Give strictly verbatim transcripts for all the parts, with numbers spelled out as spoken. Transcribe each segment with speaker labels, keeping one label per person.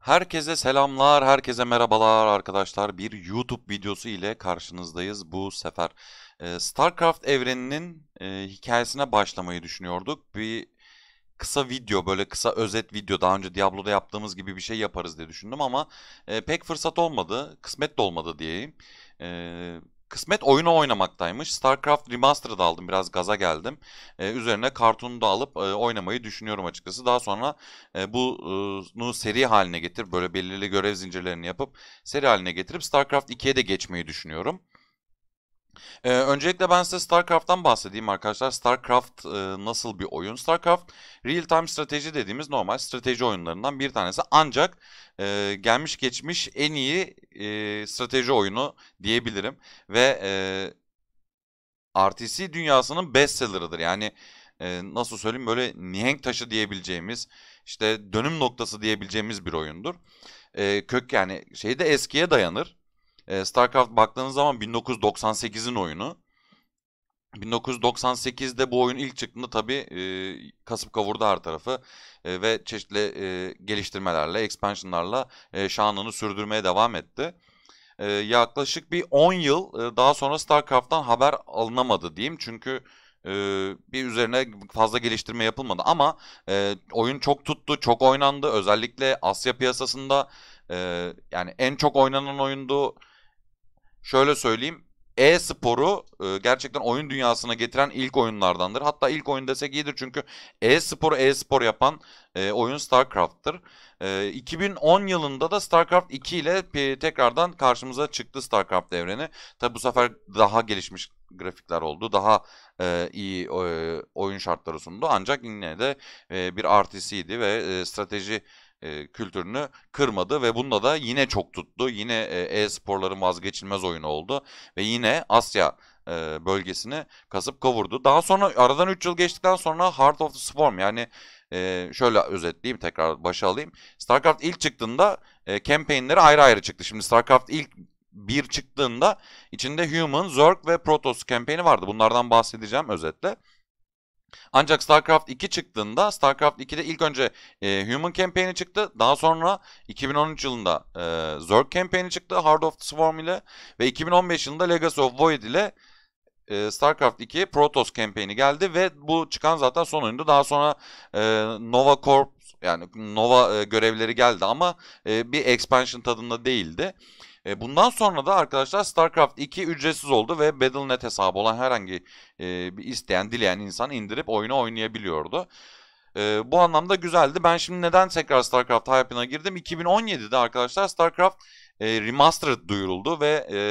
Speaker 1: Herkese selamlar, herkese merhabalar arkadaşlar. Bir YouTube videosu ile karşınızdayız bu sefer. Ee, StarCraft evreninin e, hikayesine başlamayı düşünüyorduk. Bir kısa video, böyle kısa özet video, daha önce Diablo'da yaptığımız gibi bir şey yaparız diye düşündüm ama e, pek fırsat olmadı, kısmet de olmadı diyeyim. E, Kısmet oyunu oynamaktaymış. StarCraft Remastered'ı aldım, biraz gaza geldim. E, üzerine Cartoon'u da alıp e, oynamayı düşünüyorum açıkçası. Daha sonra e, bunu seri haline getirip, böyle belirli görev zincirlerini yapıp seri haline getirip StarCraft ikiye de geçmeyi düşünüyorum. Ee, öncelikle ben size StarCraft'tan bahsedeyim arkadaşlar. StarCraft e, nasıl bir oyun? StarCraft Real Time Strateji dediğimiz normal strateji oyunlarından bir tanesi. Ancak e, gelmiş geçmiş en iyi e, strateji oyunu diyebilirim. Ve e, R T C dünyasının bestseller'ıdır. Yani e, nasıl söyleyeyim, böyle mihenk taşı diyebileceğimiz, işte dönüm noktası diyebileceğimiz bir oyundur. E, kök yani şeyde eskiye dayanır. E, StarCraft baktığınız zaman bin dokuz yüz doksan sekizin oyunu. bin dokuz yüz doksan sekizde bu oyun ilk çıktığında tabii e, kasıp kavurdu her tarafı. E, ve çeşitli e, geliştirmelerle, expansionlarla e, şanını sürdürmeye devam etti. E, yaklaşık bir on yıl e, daha sonra StarCraft'tan haber alınamadı diyeyim. Çünkü e, bir üzerine fazla geliştirme yapılmadı. Ama e, oyun çok tuttu, çok oynandı. Özellikle Asya piyasasında e, yani en çok oynanan oyundu. Şöyle söyleyeyim. E-sporu e, gerçekten oyun dünyasına getiren ilk oyunlardandır. Hatta ilk oyun desek iyidir, çünkü e-sporu e-spor yapan e, oyun StarCraft'tır. E, iki bin on yılında da StarCraft iki ile e, tekrardan karşımıza çıktı StarCraft evreni. Tabi bu sefer daha gelişmiş grafikler oldu. Daha e, iyi e, oyun şartları sundu. Ancak yine de e, bir R T C'ydi ve e, strateji e, kültürünü kırmadı ve bunda da yine çok tuttu. Yine e, e-sporların vazgeçilmez oyunu oldu ve yine Asya e, bölgesini kasıp kavurdu. Daha sonra aradan üç yıl geçtikten sonra Heart of the Swarm, yani e, şöyle özetleyeyim, tekrar başa alayım. StarCraft ilk çıktığında e, campaign'leri ayrı ayrı çıktı. Şimdi StarCraft ilk bir çıktığında içinde Human, Zerg ve Protoss campaign'i vardı. Bunlardan bahsedeceğim özetle. Ancak StarCraft iki çıktığında, StarCraft ikide ilk önce e, Human Campaign'i çıktı. Daha sonra iki bin on üç yılında e, Zerg Campaign'i çıktı Heart of the Swarm ile. Ve iki bin on beş yılında Legacy of Void ile e, StarCraft ikiye Protoss Campaign'i geldi. Ve bu çıkan zaten son oyundu. Daha sonra e, Nova Corps, yani Nova e, görevleri geldi ama e, bir expansion tadında değildi. E, bundan sonra da arkadaşlar StarCraft iki ücretsiz oldu ve Battle nokta net hesabı olan herhangi e, bir isteyen, dileyen insan indirip oyunu oynayabiliyordu. E, bu anlamda güzeldi. Ben şimdi neden tekrar StarCraft hype'ına girdim? iki bin on yedide arkadaşlar StarCraft e, Remastered duyuruldu ve e,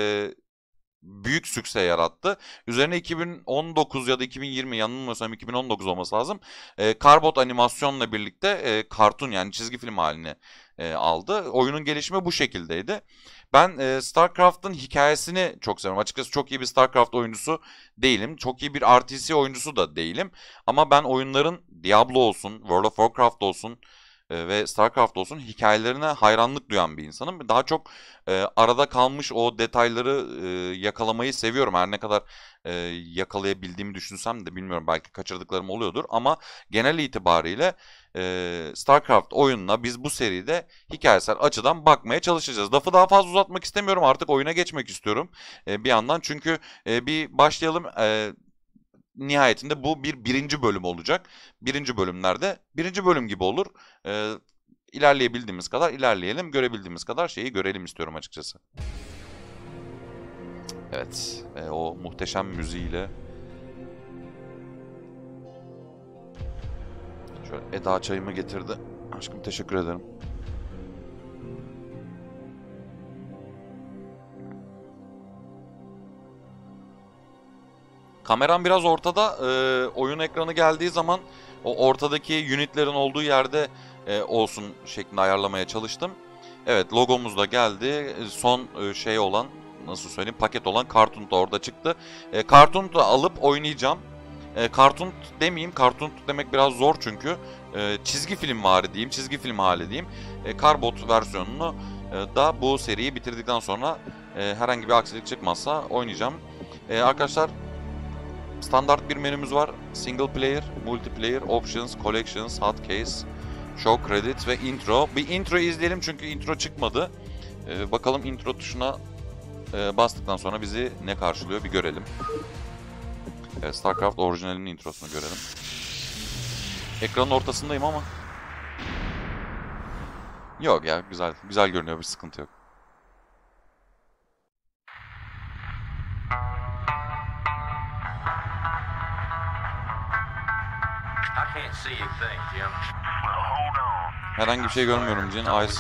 Speaker 1: büyük sükse yarattı. Üzerine iki bin on dokuz ya da iki bin yirmi, yanılmıyorsam iki bin on dokuz olması lazım. E, Carbot animasyonla birlikte e, cartoon, yani çizgi film haline e, aldı. Oyunun gelişimi bu şekildeydi. Ben e, StarCraft'ın hikayesini çok seviyorum. Açıkçası çok iyi bir StarCraft oyuncusu değilim. Çok iyi bir R T C oyuncusu da değilim. Ama ben oyunların Diablo olsun, World of Warcraft olsun e, ve StarCraft olsun hikayelerine hayranlık duyan bir insanım. Daha çok e, arada kalmış o detayları e, yakalamayı seviyorum. Her ne kadar e, yakalayabildiğimi düşünsem de bilmiyorum, belki kaçırdıklarım oluyordur. Ama genel itibariyle e, StarCraft oyununa biz bu seride hikayesel açıdan bakmaya çalışacağız. Lafı daha fazla uzatmak istemiyorum. Artık oyuna geçmek istiyorum e, bir yandan. Çünkü e, bir başlayalım. E, nihayetinde bu bir birinci bölüm olacak. Birinci bölümlerde birinci bölüm gibi olur. E, ilerleyebildiğimiz kadar ilerleyelim. Görebildiğimiz kadar şeyi görelim istiyorum açıkçası. Evet. E, o muhteşem müziğiyle. Şöyle Eda çayımı getirdi. Aşkım, teşekkür ederim. Kameram biraz ortada. E, oyun ekranı geldiği zaman o ortadaki unitlerin olduğu yerde e, olsun şeklinde ayarlamaya çalıştım. Evet, logomuz da geldi. Son e, şey olan, nasıl söyleyeyim, paket olan Cartoon da orada çıktı. E, Cartoon da alıp oynayacağım. E, Cartoon demeyeyim, Cartoon demek biraz zor çünkü. E, çizgi film vari diyeyim, çizgi film hali diyeyim. E, Carbot versiyonunu e, da bu seriyi bitirdikten sonra e, herhangi bir aksilik çıkmazsa oynayacağım. E, arkadaşlar, standart bir menümüz var. Single player, multiplayer, options, collections, hotkeys. Show credit ve intro. Bir intro izleyelim çünkü intro çıkmadı. Ee, bakalım intro tuşuna e, bastıktan sonra bizi ne karşılıyor bir görelim. Evet, StarCraft orijinalinin introsunu görelim. Ekranın ortasındayım ama. Yok ya, güzel güzel görünüyor, bir sıkıntı yok. Herhangi bir şey görmüyorum Jin. Ice.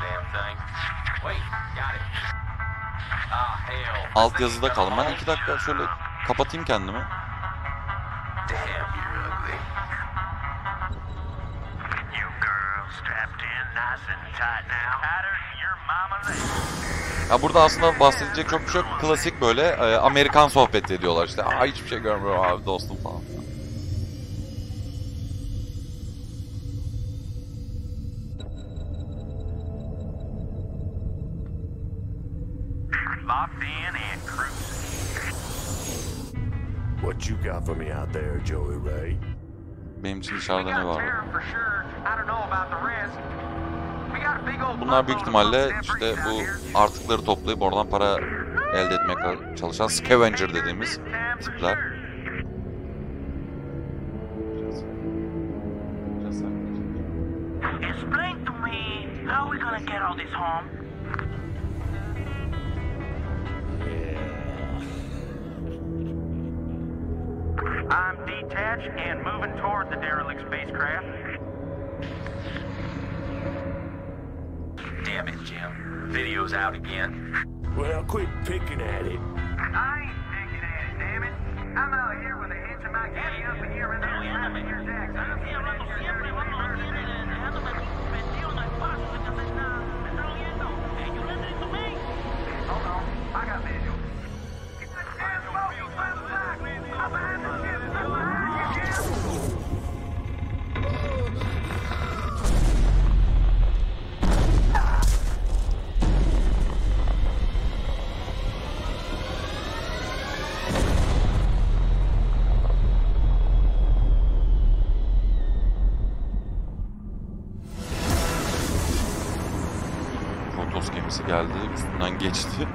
Speaker 1: Alt yazıda kaldım. Ben iki dakika şöyle kapatayım kendimi. Ya burada aslında bahsedecek çok bir şey yok. Klasik böyle e, Amerikan sohbeti ediyorlar işte. Aa, hiçbir şey görmüyorum abi dostum falan.
Speaker 2: What you got for me out there, Joey Ray?
Speaker 1: Benim için dışarıda ne var? Bunlar büyük ihtimalle işte bu artıkları toplayıp oradan para elde etmeye çalışan scavenger dediğimiz tipler.
Speaker 3: Explain to me how we gonna get all this home. I'm detached and moving toward the derelict spacecraft. Damn it, Jim. Video's out again.
Speaker 2: Well, quit picking at it.
Speaker 3: I ain't picking at it, damn it. I'm out here with a hitch in my kitty up in here and I'm laughing your jacks. I'm here hablando siempre cuando no tienen, dejándome metido en el paso de que me está, me está oyendo. Hey, you listening to me? Hold on, I got visual. Get the damn smoke from the back. I'm behind the ship. I'm behind you, Jim.
Speaker 1: Protoss gemisi geldi, üstünden geçti.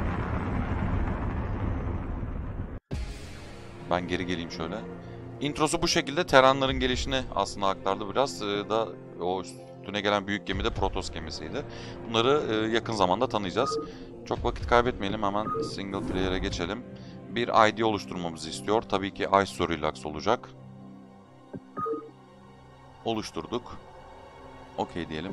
Speaker 1: Ben geri geleyim şöyle. Introsu bu şekilde. Terranların gelişini aslında aktardı biraz. Ee, da o üstüne gelen büyük gemi de Protoss gemisiydi. Bunları e, yakın zamanda tanıyacağız. Çok vakit kaybetmeyelim, hemen single player'e geçelim. Bir I D oluşturmamızı istiyor. Tabii ki Ice Relax olacak. Oluşturduk. Okey diyelim.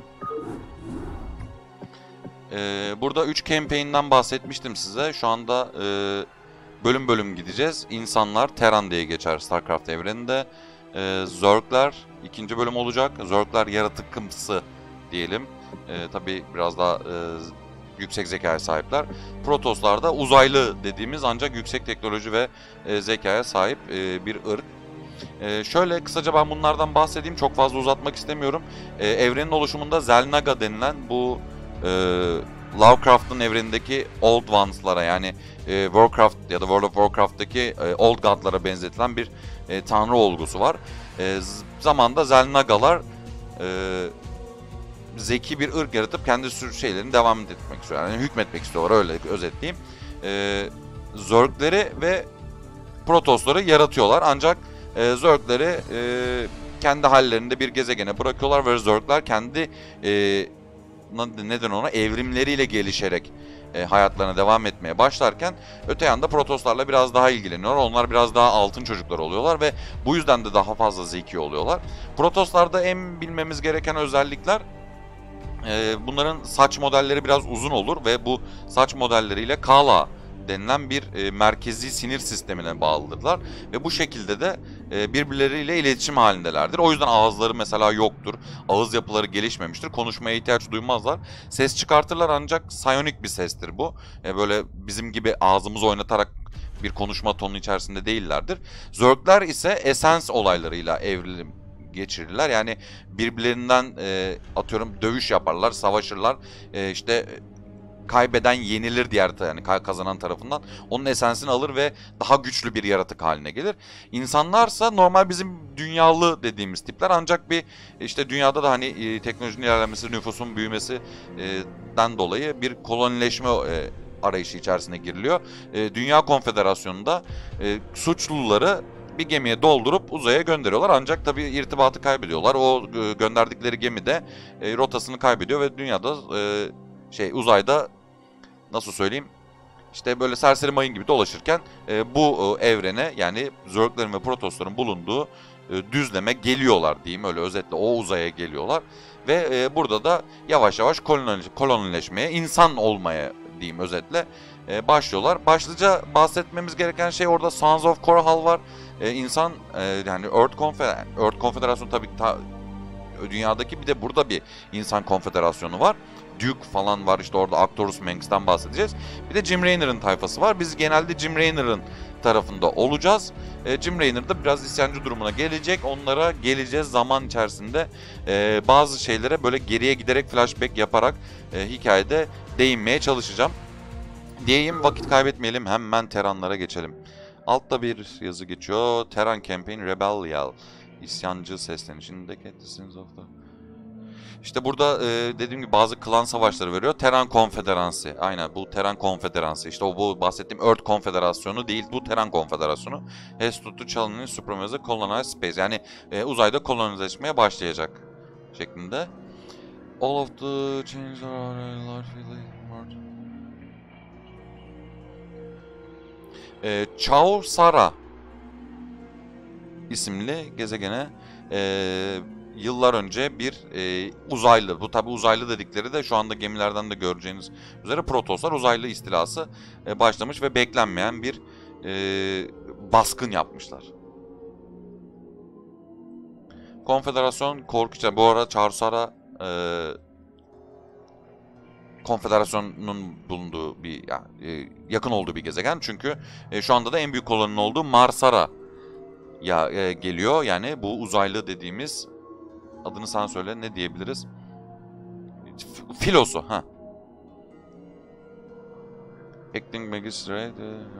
Speaker 1: Ee, burada üç campaign'den bahsetmiştim size. Şu anda e, bölüm bölüm gideceğiz. İnsanlar Terran diye geçer StarCraft evreninde. Ee, Zergler ikinci bölüm olacak. Zergler yaratıkımsı diyelim. Ee, tabii biraz daha e, yüksek zekaya sahipler. Protosslar da uzaylı dediğimiz ancak yüksek teknoloji ve e, zekaya sahip e, bir ırk. Ee, şöyle kısaca ben bunlardan bahsedeyim. Çok fazla uzatmak istemiyorum. Ee, evrenin oluşumunda Xel'Naga denilen bu e, Lovecraft'ın evrenindeki Old Ones'lara yani e, Warcraft ya da World of Warcraft'taki e, Old God'lara benzetilen bir e, tanrı olgusu var. E, zamanda Xel'Nagalar e, zeki bir ırk yaratıp kendi sürü şeylerini devam etmek istiyorlar. Yani hükmetmek istiyorlar, öyle özetleyeyim. E, Zergleri ve Protossları yaratıyorlar ancak e, Zergleri e, kendi hallerinde bir gezegene bırakıyorlar ve Zergler kendi e, neden ona evrimleriyle gelişerek e, hayatlarına devam etmeye başlarken öte yanda Protosslarla biraz daha ilgileniyorlar. Onlar biraz daha altın çocuklar oluyorlar ve bu yüzden de daha fazla zeki oluyorlar. Protosslarda en bilmemiz gereken özellikler e, bunların saç modelleri biraz uzun olur ve bu saç modelleriyle Kala denilen bir e, merkezi sinir sistemine bağlıdırlar ve bu şekilde de e, birbirleriyle iletişim halindelerdir. O yüzden ağızları mesela yoktur, ağız yapıları gelişmemiştir, konuşmaya ihtiyaç duymazlar. Ses çıkartırlar ancak psionic bir sestir bu. E, böyle bizim gibi ağzımızı oynatarak bir konuşma tonu içerisinde değillerdir. Zergler ise essence olaylarıyla evrilim geçirirler. Yani birbirlerinden e, atıyorum dövüş yaparlar, savaşırlar, e, işte kaybeden yenilir diğer yani kazanan tarafından. Onun esensini alır ve daha güçlü bir yaratık haline gelir. İnsanlarsa normal bizim dünyalı dediğimiz tipler, ancak bir işte dünyada da hani e, teknolojinin ilerlemesi, nüfusun büyümesinden dolayı bir kolonileşme e, arayışı içerisine giriliyor. E, Dünya Konfederasyonu'nda e, suçluları bir gemiye doldurup uzaya gönderiyorlar, ancak tabii irtibatı kaybediyorlar. O e, gönderdikleri gemi de e, rotasını kaybediyor ve dünyada e, şey uzayda nasıl söyleyeyim işte böyle serseri mayın gibi dolaşırken e, bu e, evrene yani Zerglerin ve Protosların bulunduğu e, düzleme geliyorlar diyeyim, öyle özetle o uzaya geliyorlar ve e, burada da yavaş yavaş kolonileş kolonileşmeye, insan olmaya diyeyim özetle e, başlıyorlar. Başlıca bahsetmemiz gereken şey orada Sons of Korhal var. E, insan e, yani Earth, Konfeder Earth Konfederasyonu tabii ta, dünyadaki, bir de burada bir insan konfederasyonu var. Duke falan var, işte orada Arcturus Menges'ten bahsedeceğiz. Bir de Jim Raynor'ın tayfası var. Biz genelde Jim Raynor'ın tarafında olacağız. E, Jim Raynor da biraz isyancı durumuna gelecek. Onlara geleceğiz zaman içerisinde. E, bazı şeylere böyle geriye giderek flashback yaparak e, hikayede değinmeye çalışacağım. Diyeyim, vakit kaybetmeyelim, hemen Terranlara geçelim. Altta bir yazı geçiyor. Terran Campaign Rebellion. İsyancı seslenişindeki Sins of the... İşte burada e, dediğim gibi bazı klan savaşları veriyor. Terran Konfederasyonu. Aynen bu Terran Konfederasyonu. İşte o bu bahsettiğim Earth Konfederasyonu değil, bu Terran Konfederasyonu. Has to challenge supremacy colonize space. Yani e, uzayda kolonileşmeye başlayacak şeklinde. All of the changes are largely e, Chao Sara isimli gezegene e, yıllar önce bir e, uzaylı, bu tabi uzaylı dedikleri de şu anda gemilerden de göreceğiniz üzere Protoslar uzaylı istilası e, başlamış ve beklenmeyen bir e, baskın yapmışlar. Konfederasyon korkunç. Bu arada Charsara e, Konfederasyonun bulunduğu bir yani, e, yakın olduğu bir gezegen, çünkü e, şu anda da en büyük koloninin olduğu Marsara ya e, geliyor. Yani bu uzaylı dediğimiz, adını sen söyle, ne diyebiliriz? Filosu ha. Acting Magistrate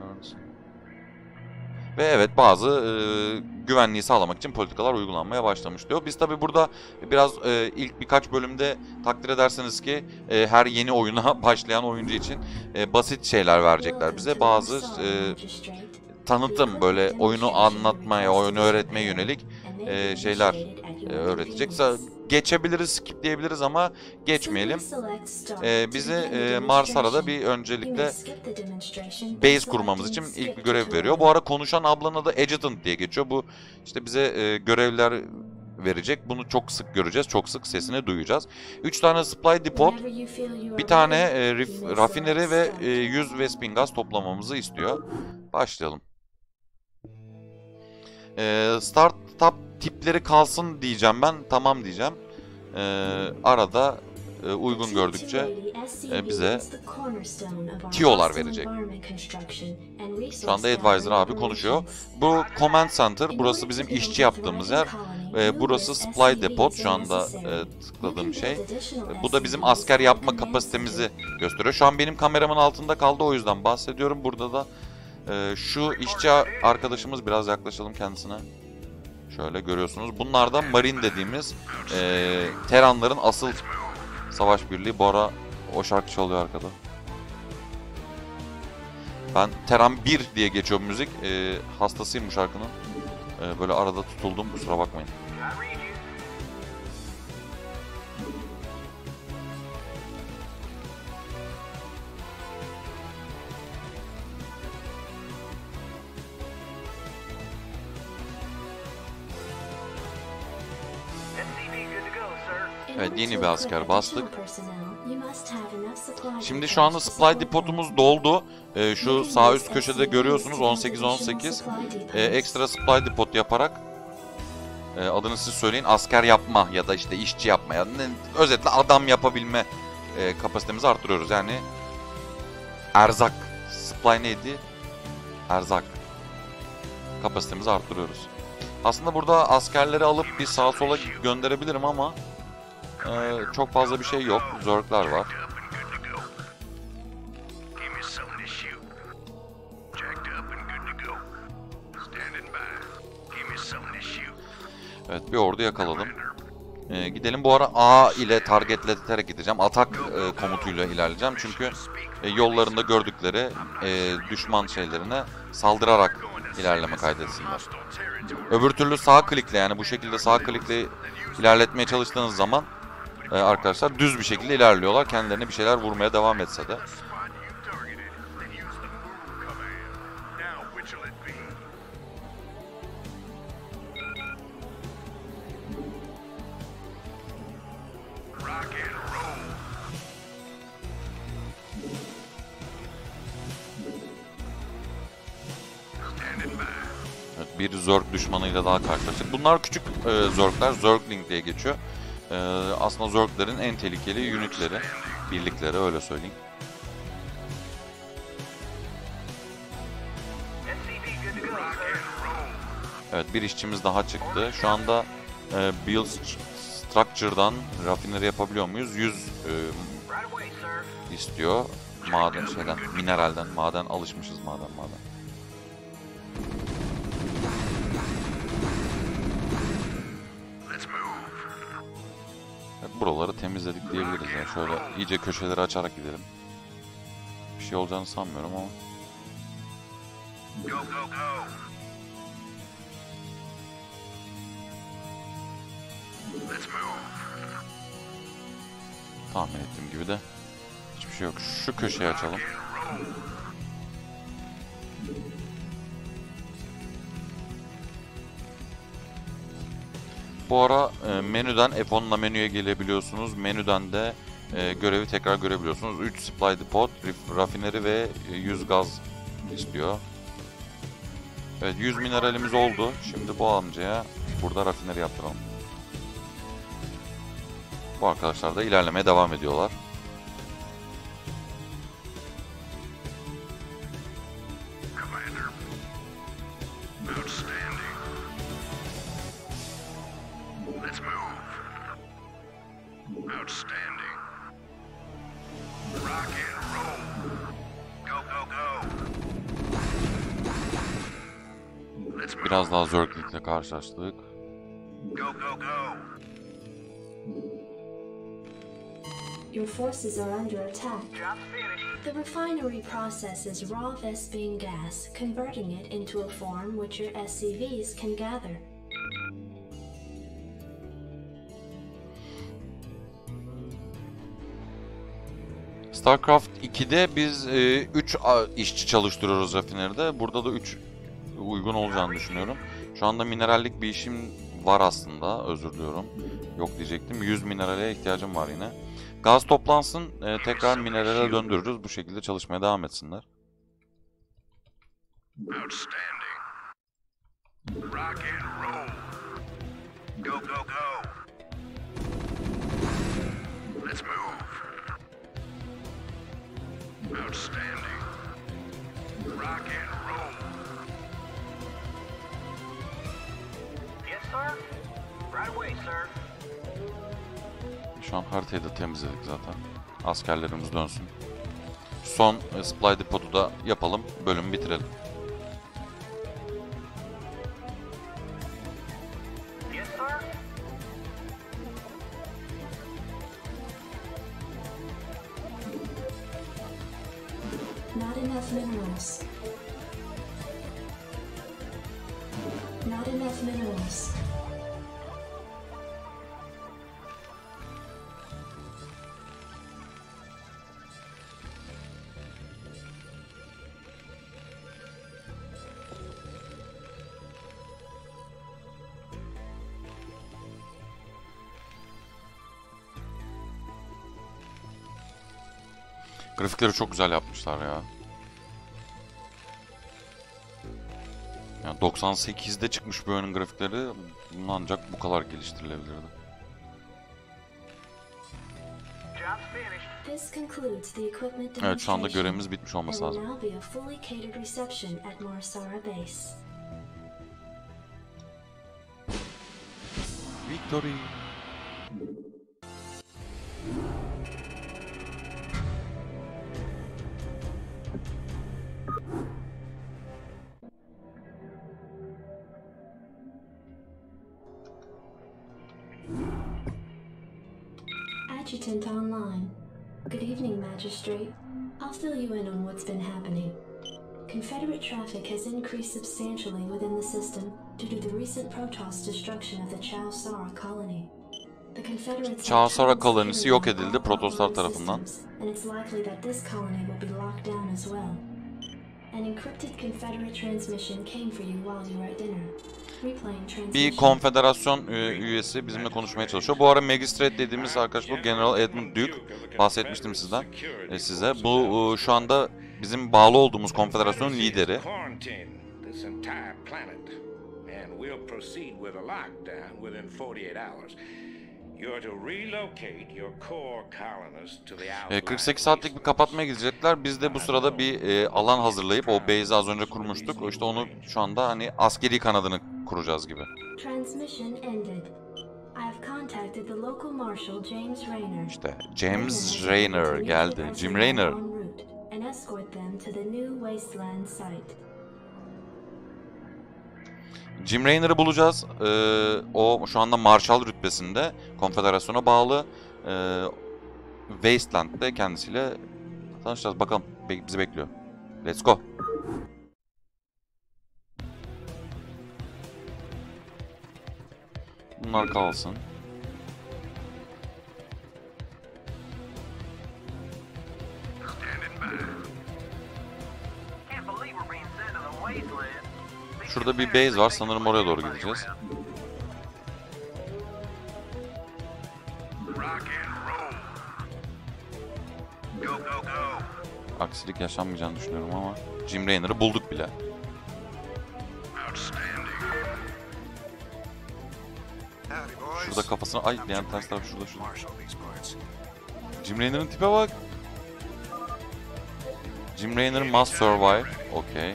Speaker 1: ve evet bazı e, güvenliği sağlamak için politikalar uygulanmaya başlamış diyor. Biz tabi burada biraz e, ilk birkaç bölümde takdir ederseniz ki e, her yeni oyuna başlayan oyuncu için e, basit şeyler verecekler bize. Bazı e, tanıtım, böyle oyunu anlatmaya, oyunu öğretmeye yönelik e, şeyler e, öğretecek. Geçebiliriz, skipleyebiliriz ama geçmeyelim. E, bize e, Marsara'da bir öncelikle base kurmamız için ilk bir görev veriyor. Bu ara konuşan ablanın adı Adjutant diye geçiyor. Bu işte bize e, görevler verecek. Bunu çok sık göreceğiz. Çok sık sesini duyacağız. üç tane supply depot, bir tane e, rif, rafineri ve e, yüz Vespin gaz toplamamızı istiyor. Başlayalım. E, startup tipleri kalsın diyeceğim ben. Tamam diyeceğim. E, arada e, uygun gördükçe e, bize T O'lar verecek. Şu anda Advisor abi konuşuyor. Bu Command Center, burası bizim işçi yaptığımız yer. E, burası Supply Depot, şu anda e, tıkladığım şey. E, bu da bizim asker yapma kapasitemizi gösteriyor. Şu an benim kameramın altında kaldı, o yüzden bahsediyorum. Burada da e, şu işçi arkadaşımız, biraz yaklaşalım kendisine. Şöyle görüyorsunuz. Bunlar da Marine dediğimiz e, Terranların asıl savaş birliği. Bu ara o şarkı çalıyor arkada. Ben Terran bir diye geçiyor müzik. E, hastasıyım bu şarkının. E, böyle arada tutuldum, kusura bakmayın. Evet, yeni bir asker bastık. Şimdi şu anda supply depotumuz doldu. Ee, şu sağ üst köşede görüyorsunuz on sekiz on sekiz. Ee, ekstra supply depot yaparak e, adını siz söyleyin, asker yapma ya da işte işçi yapma, yani özetle adam yapabilme e, kapasitemizi arttırıyoruz. Yani erzak, supply neydi? Erzak kapasitemizi arttırıyoruz. Aslında burada askerleri alıp bir sağa sola gönderebilirim ama Ee, çok fazla bir şey yok. Zergler var. Evet, bir ordu yakaladım. Ee, gidelim. Bu ara A ile targetleterek gideceğim. Atak e, komutuyla ilerleyeceğim. Çünkü e, yollarında gördükleri e, düşman şeylerine saldırarak ilerleme kaydetsinler. Öbür türlü sağ klikle, yani bu şekilde sağ klikle ilerletmeye çalıştığınız zaman e, arkadaşlar düz bir şekilde ilerliyorlar. Kendilerine bir şeyler vurmaya devam etse de. Evet, bir Zerg düşmanıyla daha karşılaştık. Bunlar küçük e, Zerg'ler, Zergling diye geçiyor. E, aslında Zerg'lerin en tehlikeli unitleri, birlikleri, öyle söyleyeyim. Evet, bir işçimiz daha çıktı. Şu anda e, Build Structure'dan rafineri yapabiliyor muyuz? yüz e, istiyor. Maden şeyden, mineralden, maden alışmışız maden maden. Evet, buraları temizledik diyebiliriz yani. Şöyle iyice köşeleri açarak gidelim. Bir şey olacağını sanmıyorum ama.
Speaker 2: Go, go, go. Let's move.
Speaker 1: Tahmin ettiğim gibi de hiçbir şey yok. Şu köşeyi açalım. Bu ara e, menüden F on ile menüye gelebiliyorsunuz. Menüden de e, görevi tekrar görebiliyorsunuz. üç supply depot, rafineri ve yüz gaz istiyor. Evet, yüz mineralimiz oldu. Şimdi bu amcaya burada rafineri yaptıralım. Bu arkadaşlar da ilerlemeye devam ediyorlar. Biraz daha Zergling'le karşılaştık.
Speaker 2: Go, go, go.
Speaker 4: Your forces are under attack. The refinery processes raw Vespene gas, converting it into a form which your S C Vs can gather.
Speaker 1: StarCraft iki'de biz üç e, işçi çalıştırıyoruz rafineride. Burada da üç uygun olacağını düşünüyorum. Şu anda minerallik bir işim var aslında. Özür diliyorum. Yok diyecektim. yüz minerale ihtiyacım var yine. Gaz toplansın. E, tekrar minerale döndürürüz. Bu şekilde çalışmaya devam etsinler.
Speaker 2: Outstanding. Rock and roll. Go, go, go. Let's move. Outstanding. Rock and roll.
Speaker 3: Yes, sir. Right away, sir.
Speaker 1: Şu an haritayı da temizledik zaten. Askerlerimiz dönsün. Son e, supply depot'u da yapalım. Bölümü bitirelim.
Speaker 3: Yes, sir.
Speaker 4: Not enough minerals. Not enough minerals.
Speaker 1: Grafikleri çok güzel yapmışlar ya. Yani doksan sekizde çıkmış bu oyunun grafikleri, ancak bu kadar geliştirilebilirdi.
Speaker 3: Job's finished.
Speaker 4: This concludes the equipment
Speaker 1: Evet, şu anda
Speaker 4: demonstration.
Speaker 1: görevimiz bitmiş olması
Speaker 4: There
Speaker 1: lazım.
Speaker 4: will now be a fully catered reception at Morsara Base.
Speaker 1: Victory.
Speaker 4: Adjutant online. Good evening, Magistrate. I'll fill you in on what's been happening. Confederate traffic has increased substantially within the system due to the recent Protoss destruction of the Chowsara colony. The Confederates
Speaker 1: Chowsara kolonisi yok edildi Protoslar tarafından.
Speaker 4: and it's likely that this colony will be locked down as well. An encrypted Confederate transmission came for you while you were at dinner. Replaying transmission.
Speaker 1: Bir konfederasyon üyesi bizimle konuşmaya çalışıyor. Bu ara Magistrate dediğimiz arkadaş bu. General Edmund Duke. Bahsetmiştim sizden, e, size. Bu e, şu anda bizim bağlı olduğumuz konfederasyonun lideri. E, kırk sekiz saatlik bir kapatmaya gidecekler. Biz de bu sırada bir e, alan hazırlayıp o base'i az önce kurmuştuk. İşte onu şu anda hani askeri kanadını kuracağız gibi.
Speaker 4: Transmission ended. I have contacted the local marshal James Rayner.
Speaker 1: İşte James Rayner geldi. Jim Rayner.
Speaker 4: And escort them to the new wasteland site.
Speaker 1: Jim Rayner'ı bulacağız. Ee, o şu anda Marshal rütbesinde. Konfederasyona bağlı. Ee, Wasteland'de kendisiyle tanışacağız. Bakalım. Be bizi bekliyor. Let's go. Bunlar kalsın. Şurada bir base var. Sanırım oraya doğru gideceğiz. Aksilik yaşanmayacağını düşünüyorum ama Jim Rayner'ı bulduk bile. Şurada kafasına... Ay, yani ters taraf şurada şurada. Jim Rayner'ın tipe bak. Jim Rayner must survive. Okay.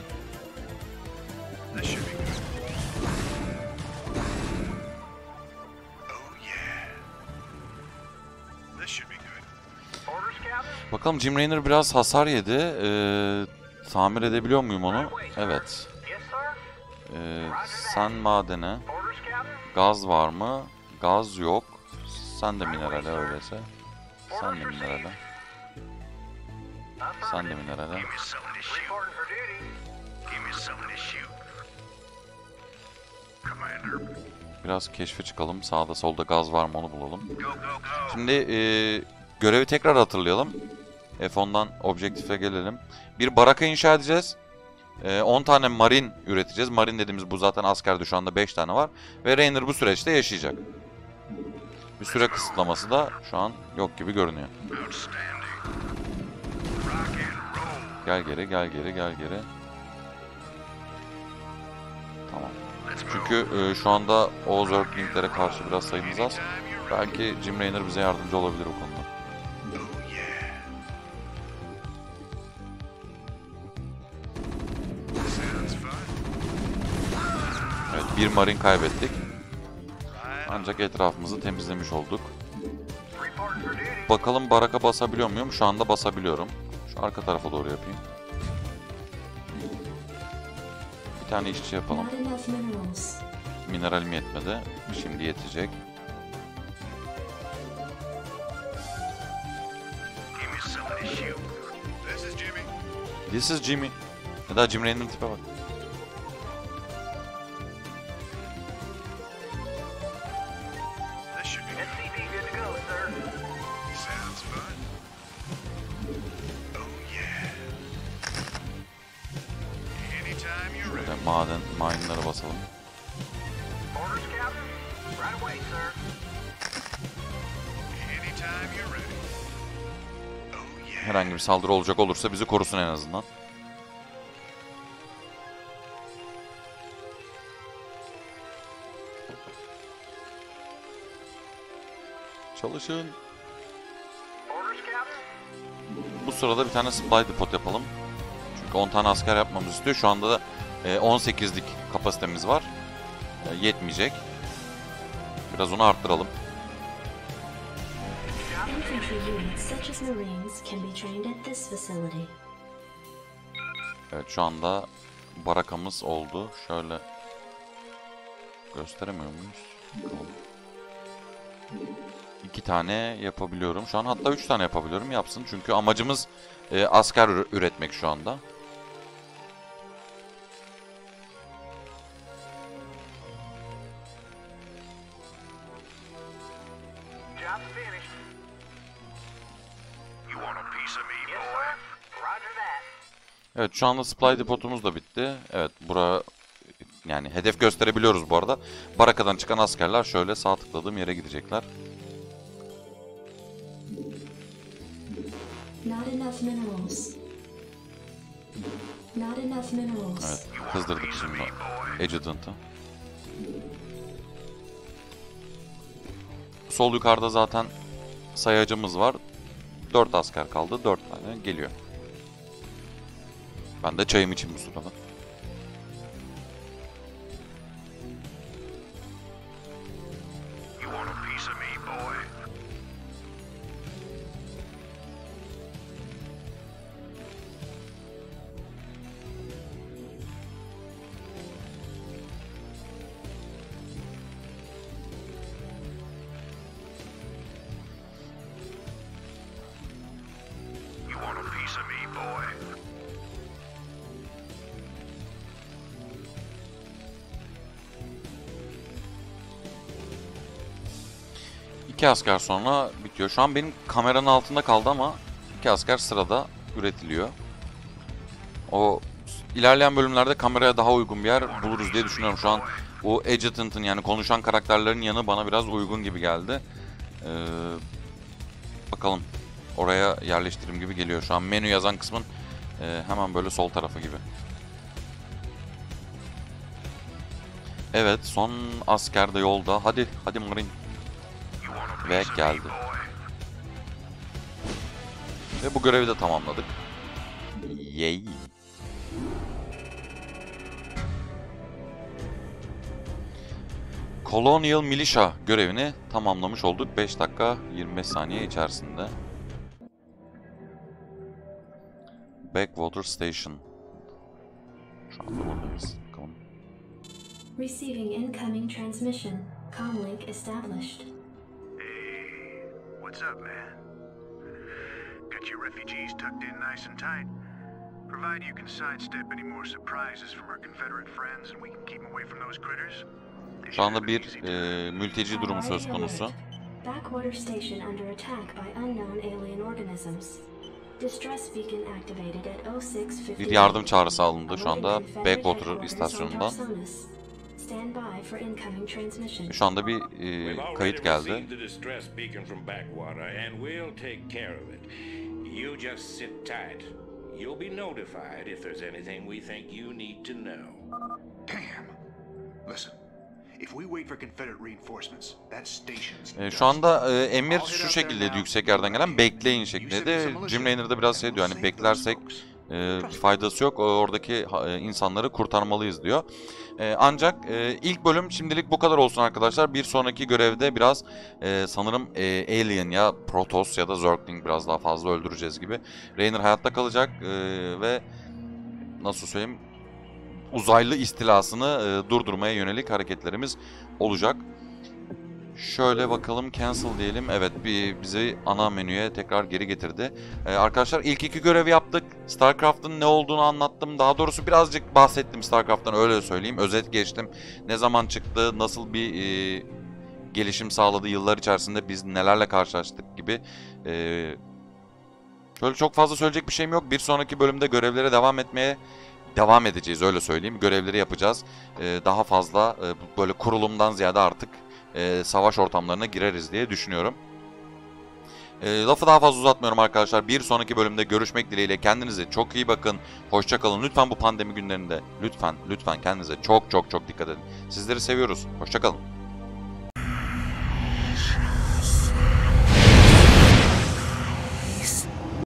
Speaker 1: Bakalım Jim Rayner biraz hasar yedi. Ee, tamir edebiliyor muyum onu? Evet. Ee, sen madene. Gaz var mı? Gaz yok. Sen de minerale öyleyse. Sen de minerale. Sen de minerale. Biraz keşfe çıkalım. Sağda solda gaz var mı onu bulalım. Şimdi e, görevi tekrar hatırlayalım. F on'dan objektife gelelim. Bir baraka inşa edeceğiz. E, on tane marin üreteceğiz. Marin dediğimiz bu zaten askerde şu anda beş tane var. Ve Rayner bu süreçte yaşayacak. Bir süre kısıtlaması da şu an yok gibi görünüyor. Gel geri, gel geri, gel geri. Tamam. Çünkü e, şu anda o Zergling'lere karşı biraz sayımız az. Belki Jim Rayner bize yardımcı olabilir o konuda. Evet, bir marin kaybettik. Ancak etrafımızı temizlemiş olduk. Bakalım baraka basabiliyor muyum? Şu anda basabiliyorum. Şu arka tarafa doğru yapayım. Bir tane işçi yapalım. Mineralim yetmedi. Şimdi yetecek. This is Jimmy. Ya da Jim Rayner'ın tipe bak. Şöyle maden, mine'lara basalım. Herhangi bir saldırı olacak olursa bizi korusun en azından. Çalışın. Bu sırada bir tane supply depot yapalım. Çünkü on tane asker yapmamız istiyor. Şu anda da on sekizlik kapasitemiz var. Yetmeyecek. Biraz onu arttıralım. Evet, şu anda barakamız oldu. Şöyle gösteremiyor muyuz? Bakalım. iki tane yapabiliyorum. Şu an hatta üç tane yapabiliyorum. Yapsın. Çünkü amacımız e, asker ür- üretmek şu anda.
Speaker 3: Job finished.
Speaker 2: You want a piece of me,
Speaker 3: Yes,
Speaker 2: boy?
Speaker 3: sir. Roger that.
Speaker 1: Evet, şu anda supply depotumuz da bitti. Evet, bura yani hedef gösterebiliyoruz bu arada. Barakadan çıkan askerler şöyle sağ tıkladığım yere gidecekler.
Speaker 4: Not enough minerals. Not enough minerals.
Speaker 1: Evet, kızdırdık şimdi Adjutant'ı. Sol yukarıda zaten sayacımız var. dört asker kaldı. dört tane geliyor. Ben de çayımı içeyim bu sırada.
Speaker 2: You want a piece of me, boy? You want a piece of me, boy?
Speaker 1: İki asker sonra bitiyor. Şu an benim kameranın altında kaldı ama iki asker sırada üretiliyor. O ilerleyen bölümlerde kameraya daha uygun bir yer buluruz diye düşünüyorum. Şu an o Adjutant'ın yani konuşan karakterlerin yanı bana biraz uygun gibi geldi. Ee, bakalım. Oraya yerleştirim gibi geliyor. Şu an menü yazan kısmın e, hemen böyle sol tarafı gibi. Evet, son asker de yolda. Hadi, hadi Marine.
Speaker 2: You want a
Speaker 1: Ve
Speaker 2: piece of me,
Speaker 1: geldi.
Speaker 2: boy?
Speaker 1: Ve bu görevi de tamamladık. Yay. Colonial Militia görevini tamamlamış olduk. beş dakika yirmi beş saniye içerisinde. Backwater Station. Şu anda buradayız. Bakalım.
Speaker 4: Receiving incoming transmission. Comlink established.
Speaker 2: Hey, what's up, man? Got your refugees tucked in nice and tight. Provided you can sidestep any more surprises from our Confederate friends and we can keep them away from those critters. They
Speaker 1: Şu anda
Speaker 2: should have
Speaker 1: bir
Speaker 2: an easy
Speaker 1: e, mülteci durumu söz konusu.
Speaker 4: Backwater station under attack by unknown alien organisms. Distress beacon activated at oh six fifty.
Speaker 1: Bir yardım çağrısı alındı şu anda Backwater istasyonundan.
Speaker 4: Stand by for incoming transmission.
Speaker 1: Şu anda bir e,
Speaker 5: We've already
Speaker 1: kayıt geldi.
Speaker 5: received the distress beacon from Backwater, and we'll take care of it. You just sit tight. You'll be notified if there's anything we think you need to know.
Speaker 6: Damn. Listen, if we wait for Confederate reinforcements, that station's
Speaker 1: E, şu anda e, emir şu şekildeydi, yüksek yerden gelen bekleyin şeklindeydi. Jim Raynor'da biraz şey diyor, hani beklersek e, faydası yok, oradaki e, insanları kurtarmalıyız diyor. E, ancak e, ilk bölüm şimdilik bu kadar olsun arkadaşlar. Bir sonraki görevde biraz e, sanırım e, Alien ya Protoss ya da Zergling biraz daha fazla öldüreceğiz gibi. Raynor hayatta kalacak e, ve nasıl söyleyeyim, uzaylı istilasını e, durdurmaya yönelik hareketlerimiz olacak. Şöyle bakalım, cancel diyelim. Evet, bir, bizi ana menüye tekrar geri getirdi. Ee, arkadaşlar ilk iki görevi yaptık. StarCraft'ın ne olduğunu anlattım. Daha doğrusu birazcık bahsettim StarCraft'tan, öyle söyleyeyim. Özet geçtim. Ne zaman çıktı, nasıl bir e, gelişim sağladı yıllar içerisinde, biz nelerle karşılaştık gibi. E, şöyle çok fazla söyleyecek bir şeyim yok. Bir sonraki bölümde görevlere devam etmeye devam edeceğiz, öyle söyleyeyim. Görevleri yapacağız. E, daha fazla e, böyle kurulumdan ziyade artık E, savaş ortamlarına gireriz diye düşünüyorum. E, lafı daha fazla uzatmıyorum arkadaşlar. Bir sonraki bölümde görüşmek dileğiyle. Kendinize çok iyi bakın. Hoşça kalın. Lütfen bu pandemi günlerinde lütfen lütfen kendinize çok çok çok dikkat edin. Sizleri seviyoruz. Hoşça kalın.